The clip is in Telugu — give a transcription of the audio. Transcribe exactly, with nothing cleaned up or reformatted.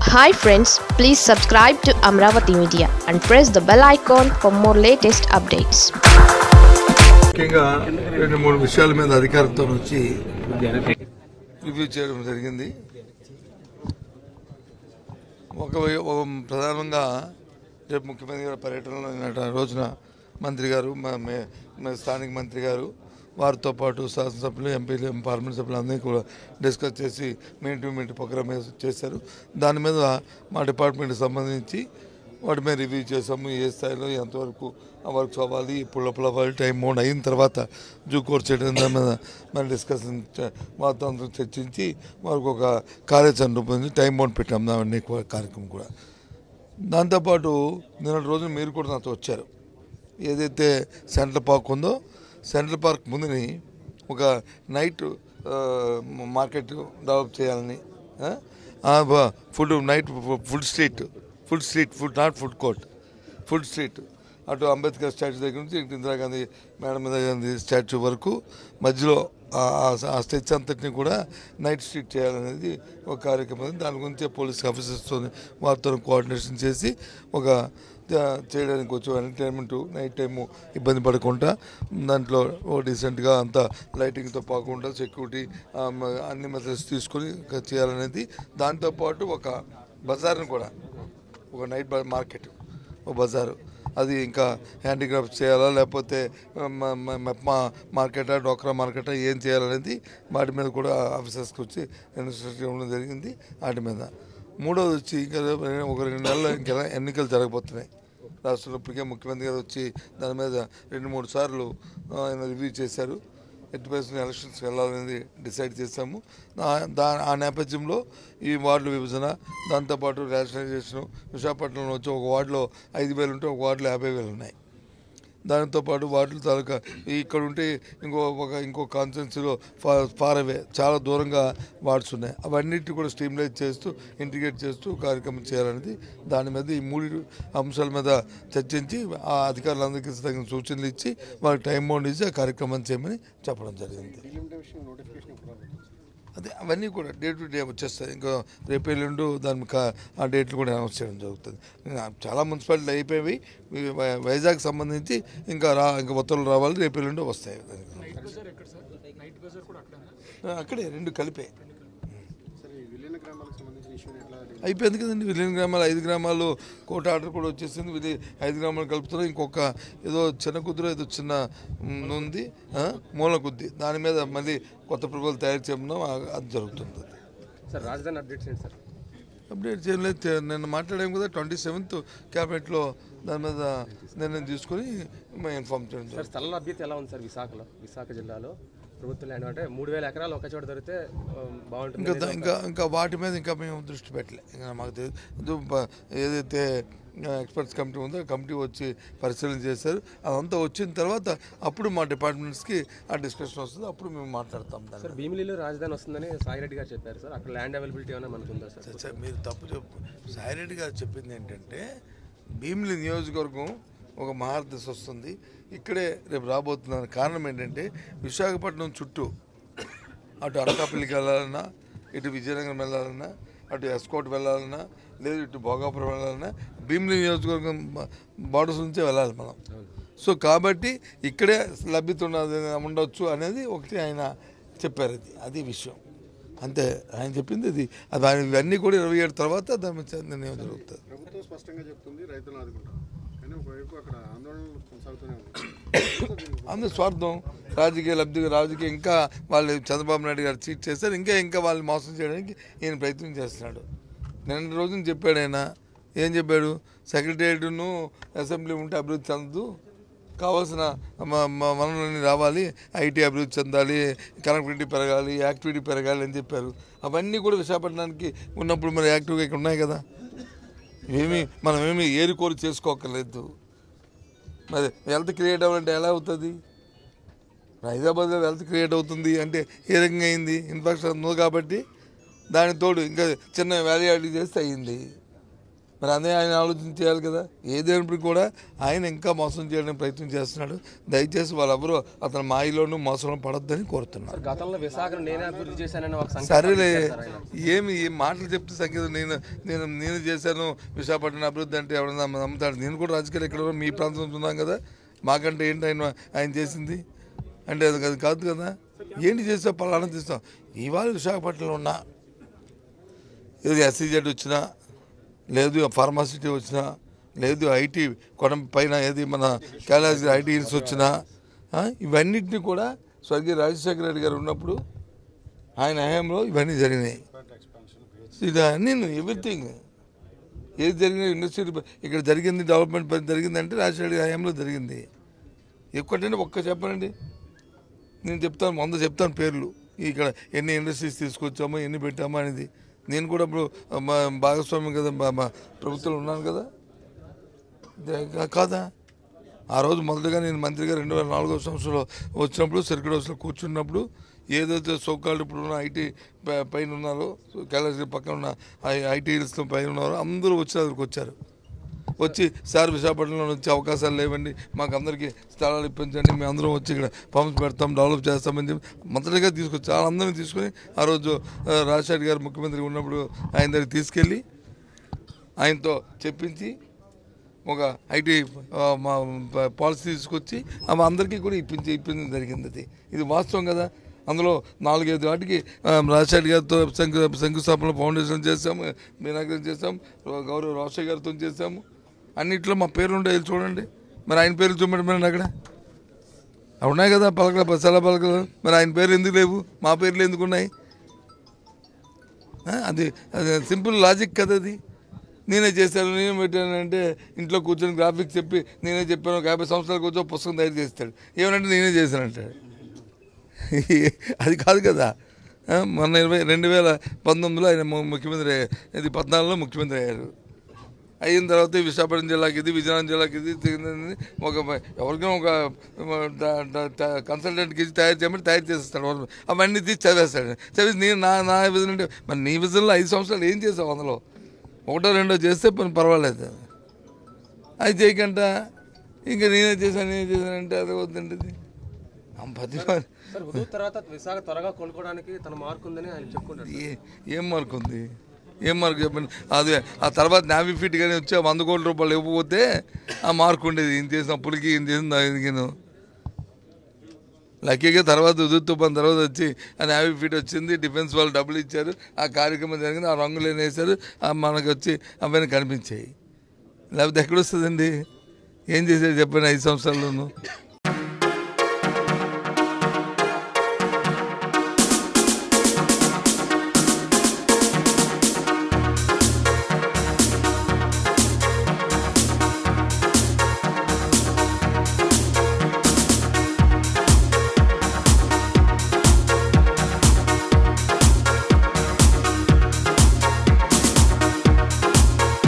Hi friends, please subscribe to Amravati Media and press the bell icon for more latest updates. ముఖ్యంగా రెండు మూడు విషయాల మీద అధికారంతో వచ్చి రివ్యూ చేయడం జరిగింది. ఒక ప్రధానంగా రేపు ముఖ్యమంత్రి గారి పర్యటనలో రోజున మంత్రి గారు స్థానిక మంత్రి గారు వారితో పాటు శాసనసభ్యులు ఎంపీలు పార్లమెంట్ సభ్యులు అందరినీ కూడా డిస్కస్ చేసి మినిట్ టు మినిట్ ప్రోగ్రామ్ చేశారు. దాని మీద మా డిపార్ట్మెంట్కి సంబంధించి వాటి మీద రివ్యూ చేసాము. ఏ స్థాయిలో ఎంతవరకు వర్క్స్ అవ్వాలి, ఇప్పుడు లోపల అవ్వాలి, టైం మోడ్ అయిన తర్వాత జూ కోర్స్ చేయడం దాని మీద మనం డిస్కషన్ వారితో అందరూ చర్చించి వారికి ఒక కార్యాచరణ రూపొందించి టైం మోడ్ పెట్టాము. దాన్ని కార్యక్రమం కూడా దాంతోపాటు నిన్నటి రోజున మీరు కూడా నాతో వచ్చారు. ఏదైతే సెంట్రల్ పార్క్ ఉందో సెంట్రల్ పార్క్ ముందుని ఒక నైట్ మార్కెట్ డెవలప్ చేయాలని, food night food street food street food not food court food street అటు అంబేద్కర్ స్టాచ్యూ దగ్గర నుంచి ఇందిరాగాంధీ మేడం మీద గాంధీ స్టాచ్యూ వరకు మధ్యలో ఆ స్టెచ్ అంతటిని కూడా నైట్ స్ట్రీట్ చేయాలనేది ఒక కార్యక్రమం. దాని గురించి పోలీస్ ఆఫీసర్స్తో వారితో కోఆర్డినేషన్ చేసి ఒక చేయడానికి వచ్చి ఎంటర్టైన్మెంట్ నైట్ టైము ఇబ్బంది పడకుండా దాంట్లో డీసెంట్గా అంతా లైటింగ్తో పాకుండా సెక్యూరిటీ అన్ని మెథడ్స్ తీసుకొని చేయాలనేది. దాంతోపాటు ఒక బజార్ని కూడా ఒక నైట్ మార్కెట్ ఒక బజారు అది ఇంకా హ్యాండిక్రాఫ్ట్ చేయాలా లేకపోతే మెప్మా మార్కెటా డోక్రా మార్కెటా ఏం చేయాలనేది వాటి మీద కూడా ఆఫీసర్స్కి వచ్చి ఇన్స్ట్రక్షన్ ఇవ్వడం జరిగింది. వాటి మీద మూడోది వచ్చి ఇంకా ఒక రెండు నెలల్లో ఇంకా ఎన్నికలు జరగబోతున్నాయి రాష్ట్రంలో. ఇప్పటికే ముఖ్యమంత్రి గారు వచ్చి దాని మీద రెండు మూడు సార్లు ఆయన రివ్యూ చేశారు. ఎట్టి పరిస్థితుల్లో ఎలక్షన్స్కి వెళ్ళాలనేది డిసైడ్ చేశాము. దా ఆ నేపథ్యంలో ఈ వార్డుల విభజన దాంతోపాటు రేషనలైజేషను విశాఖపట్నంలో వచ్చి ఒక వార్డులో ఐదు వేలు ఉంటే ఒక వార్డులో యాభై వేలు ఉన్నాయి. దానితో పాటు వార్డుల తాలూకా ఇక్కడ ఉంటే ఇంకో ఒక ఇంకో కాన్స్టిట్యున్సీలో ఫార్ అవే చాలా దూరంగా వార్డ్స్ ఉన్నాయి. అవన్నిటిని కూడా స్ట్రీమ్లైజ్ చేస్తూ ఇంటిగ్రేట్ చేస్తూ కార్యక్రమం చేయాలనేది దాని మీద ఈ మూడు అంశాల మీద చర్చించి ఆ అధికారులందరికీ తగిన సూచనలు ఇచ్చి వాళ్ళకి టైం బౌండ్ ఇచ్చి ఆ కార్యక్రమం చేయమని చెప్పడం జరిగింది. అదే అవన్నీ కూడా డే టు డే వచ్చేస్తాయి. ఇంకా రేపు ఎల్లుండు దాని ఆ డేట్లు కూడా అనౌన్స్ చేయడం జరుగుతుంది. చాలా మున్సిపాలిటీలు అయిపోయి వైజాగ్ సంబంధించి ఇంకా రా ఇంకా ఉత్తర్వులు రావాలి, రేపు ఎల్లుండు వస్తాయి. అక్కడే రెండు కలిపే అయిపోయింది కదండి. విలీన గ్రామాలు ఐదు గ్రామాలు కోర్టు ఆర్డర్ కూడా వచ్చేసింది. విధి ఐదు గ్రామాలు కలుపుతారు. ఇంకొక ఏదో చిన్న కుదురు ఏదో చిన్న ఉంది మూల కొద్ది దాని మీద మళ్ళీ కొత్త ప్రభుత్వాలు తయారు చేయడం అది జరుగుతుంది. సార్ రాజధాని అప్డేట్స్ ఏంటి సార్? అప్డేట్ చేయలేదు. నేను మాట్లాడాము కదా ట్వంటీ సెవెంత్ క్యాబినెట్లో దాని మీద నిర్ణయం తీసుకొని ఇన్ఫార్మ్ చేయడం. సార్ స్థల లభ్యత ఎలా ఉంది సార్ విశాఖలో? విశాఖ జిల్లాలో ప్రభుత్వ ల్యాండ్ అంటే మూడు వేల ఎకరాలు ఒక చోట దొరికితే బాగుంటుంది. ఇంకా ఇంకా ఇంకా వాటి మీద ఇంకా మేము దృష్టి పెట్టలే. ఇంకా మాకు తెలియదు. ఏదైతే ఎక్స్పర్ట్స్ కమిటీ ఉందో కమిటీ వచ్చి పరిశీలన చేశారు. అదంతా వచ్చిన తర్వాత అప్పుడు మా డిపార్ట్మెంట్స్కి ఆ డిస్కషన్ వస్తుంది. అప్పుడు మేము మాట్లాడతాం. సార్ భీమిలిలో రాజధాని వస్తుందని సాయిరెడ్డి గారు చెప్పారు సార్. అక్కడ ల్యాండ్ అవైలబిలిటీ ఏమైనా మనకు ఉందా సార్? సార్ మీరు తప్పు చెప్పు. సాయిరెడ్డి గారు చెప్పింది ఏంటంటే భీమిలి నియోజకవర్గం ఒక మహారదశ వస్తుంది, ఇక్కడే రేపు రాబోతున్నాను. కారణం ఏంటంటే విశాఖపట్నం చుట్టూ అటు అనకాపల్లికి వెళ్ళాలన్నా, ఇటు విజయనగరం వెళ్ళాలన్నా, అటు ఎస్కోట్ వెళ్ళాలన్నా, లేదు ఇటు భోగాపురం వెళ్ళాలన్నా భీమిలి నియోజకవర్గం బార్డర్స్ నుంచే వెళ్ళాలి మనం. సో కాబట్టి ఇక్కడే లభ్యత ఉన్నది ఉండొచ్చు అనేది ఒకటి ఆయన చెప్పారు. అది అది విషయం అంతే. ఆయన చెప్పింది అది అది ఆయన ఇవన్నీ కూడా ఇరవై ఏడు తర్వాత దాని మీద నిర్ణయం జరుగుతుంది. ప్రభుత్వం స్పష్టంగా చెప్తుంది రైతులను ఆదుకుంటారు, కానీ ఒకవైపు అక్కడ ఆందోళనలు కొనసాగుతూనే ఉంది. అందరూ స్వార్థం, రాజకీయ లబ్ధి, రాజకీయ ఇంకా వాళ్ళు చంద్రబాబు నాయుడు గారు చీట్ చేస్తారు. ఇంకా ఇంకా వాళ్ళు మోసం చేయడానికి ఈయన ప్రయత్నం చేస్తున్నాడు. నిన్న రోజున చెప్పాడు ఆయన. ఏం చెప్పాడు? సెక్రటేరియట్ను అసెంబ్లీ ఉంటే అభివృద్ధి చెందదు, కావాల్సిన వనరులన్నీ రావాలి, ఐటీ అభివృద్ధి చెందాలి, కనెక్టివిటీ పెరగాలి, యాక్టివిటీ పెరగాలి అని చెప్పారు. అవన్నీ కూడా విశాఖపట్నానికి ఉన్నప్పుడు మరి యాక్టివ్గా ఇక్కడ ఉన్నాయి కదా. ఏమి మనం ఏమి ఏరుకోరు చేసుకోకర్లేదు. మరి వెల్త్ క్రియేట్ అవ్వాలంటే ఎలా అవుతుంది? హైదరాబాద్లో వెల్త్ క్రియేట్ అవుతుంది అంటే ఏ రకంగా అయింది? ఇన్ఫ్రాస్ట్రక్చర్ ఉంది కాబట్టి. దాని తోడు ఇంకా చిన్న వ్యాలీ యాడ్ చేస్తే అయ్యింది. మరి అదే ఆయన ఆలోచన చేయాలి కదా. ఏదైనప్పటికీ కూడా ఆయన ఇంకా మోసం చేయడానికి ప్రయత్నం చేస్తున్నాడు. దయచేసి వాళ్ళెవరూ అతని మాయలోనూ మోసంలో పడొద్దని కోరుతున్నాను. గతంలో విశాఖను నేనే అభివృద్ధి చేశానని ఒక సంకేతం సరేలే, ఇచ్చారు సార్ ఆయన. ఏమి ఈ మాటలు చెప్తే సంగీతం నేను నేను నేను చేశాను విశాఖపట్నం అభివృద్ధి అంటే ఎవరైనా నమ్ముతాడు. నేను కూడా రాజకీయాలు ఇక్కడ మీ ప్రాంతం ఉన్నాం కదా, మాకంటే ఏంటి ఆయన ఆయన చేసింది అంటే అది అది కాదు కదా. ఏంటి చేస్తావు పలానా తీస్తాం. ఇవాళ విశాఖపట్నంలో ఉన్నా ఏది ఎస్సీజెడ్ వచ్చినా, లేదు ఫార్మాసిటీ వచ్చినా, లేదు ఐటీ కొన పైన ఏది మన కైలాస్ ఐటీ హిల్స్ వచ్చినా, ఇవన్నిటిని కూడా స్వర్గీయ రాజశేఖర రెడ్డి గారు ఉన్నప్పుడు ఆయన హయాంలో ఇవన్నీ జరిగినాయి. ఇది అన్నీ ఎవ్రీథింగ్ ఏది జరిగిన ఇండస్ట్రీ ఇక్కడ జరిగింది, డెవలప్మెంట్ పని జరిగిందంటే రాజశేఖర రెడ్డి హయాంలో జరిగింది. ఎక్కువంటే ఒక్క చెప్పనండి, నేను చెప్తాను, వంద చెప్తాను పేర్లు. ఇక్కడ ఎన్ని ఇండస్ట్రీస్ తీసుకొచ్చామో, ఎన్ని పెట్టామో అనేది. నేను కూడా ఇప్పుడు మా భాగస్వామ్యం కదా, మా ప్రభుత్వంలో ఉన్నాను కదా కాదా. ఆ రోజు మొదటగా నేను మంత్రిగా రెండు వేల నాలుగో సంవత్సరంలో వచ్చినప్పుడు సర్కిల్ హౌస్లో కూర్చున్నప్పుడు ఏదైతే సోకాళ్ళు ఇప్పుడు ఉన్న ఐటీ పైన ఉన్నారో, కైలాసగిరి పక్కన ఉన్న ఐటీ హిల్స్ పైన ఉన్నారో అందరూ వచ్చి దగ్గరికి వచ్చారు. వచ్చి సార్ విశాఖపట్నంలో వచ్చే అవకాశాలు లేవండి, మాకు అందరికీ స్థలాలు ఇప్పించండి, మేము అందరం వచ్చి ఇక్కడ పంప్స్ పెడతాం, డెవలప్ చేస్తామని చెప్పి మొదటిగా తీసుకొచ్చి వాళ్ళందరినీ తీసుకొని ఆ రోజు రాజశేఖర్ గారు ముఖ్యమంత్రి ఉన్నప్పుడు ఆయన దగ్గరికి తీసుకెళ్ళి ఆయనతో చెప్పించి ఒక ఐటీ మా పాలసీ తీసుకొచ్చి అవి అందరికీ కూడా ఇప్పించి ఇప్పించడం జరిగింది. అది ఇది వాస్తవం కదా. అందులో నాలుగైదు వాటికి రాజశేఖర్ గారితో శంకు శంకుస్థాపన ఫౌండేషన్ చేసాము, మీనాగ్రం చేసాము, గౌరవ రాజశేఖర్ గారితో చేసాము. అన్నింటిలో మా పేర్లు ఉంటాయి చూడండి. మరి ఆయన పేర్లు చూపెట్టమని అక్కడ ఉన్నాయి కదా పలకల సెల పలకలు. మరి ఆయన పేర్లు ఎందుకు లేవు, మా పేర్లు ఎందుకు ఉన్నాయి? అది అది సింపుల్ లాజిక్ కదా. అది నేనే చేశాను, నేనే పెట్టాను అంటే ఇంట్లో కూర్చొని గ్రాఫిక్స్ చెప్పి నేనే చెప్పాను, ఒక యాభై సంవత్సరాలు కూర్చో పుస్తకం తయారు చేస్తాడు. ఏమనంటే నేనే చేశానంటాడు. అది కాదు కదా. మొన్న ఇరవై రెండు వేల పంతొమ్మిదిలో ఆయన ముఖ్యమంత్రి ఇది పద్నాలుగులో ముఖ్యమంత్రి అయ్యారు. అయిన తర్వాత విశాఖపట్నం జిల్లాకి ఇది, విజయనగరం జిల్లాకి ఇది, ఒక ఎవరికైనా ఒక కన్సల్టెంట్కి ఇచ్చి తయారు చేయమని తయారు చేసేస్తాడు. అవన్నీ తీసి చదివేస్తాడు. చదివి నేను నా నా విజన్ అంటే మరి నీ విజన్లో ఐదు సంవత్సరాలు ఏం చేసావు? అందులో ఒకటో రెండో చేస్తే పని పర్వాలేదు. అది చేయకుండా ఇంకా నేనే చేశాను నేనే చేశానంటే అది వద్దండి. తర్వాత విశాఖ త్వరగా కోలుకోవడానికి తన మార్కు ఉందని ఆయన చెప్పుకుంటారు. ఏం మార్కు ఉంది? ఏం మార్కు చెప్పండి. అది ఆ తర్వాత నావీ ఫిట్ కానీ వచ్చి వంద కోట్ల రూపాయలు ఇవ్వకపోతే ఆ మార్కు ఉండేది. ఈయన చేసిన అప్పులకి ఈయన చేసిన దీనికిను లక్కీగా తర్వాత ఉదురు తుఫాన్ తర్వాత వచ్చి ఆ నావీ ఫిట్ వచ్చింది, డిఫెన్స్ వాళ్ళు డబ్బులు ఇచ్చారు, ఆ కార్యక్రమం జరిగింది, ఆ రంగులు వేసారు, మనకు వచ్చి అవన్నీ కనిపించాయి. లేకపోతే ఎక్కడొస్తుందండి? ఏం చేశారు చెప్పండి ఐదు సంవత్సరాల్లోనూ?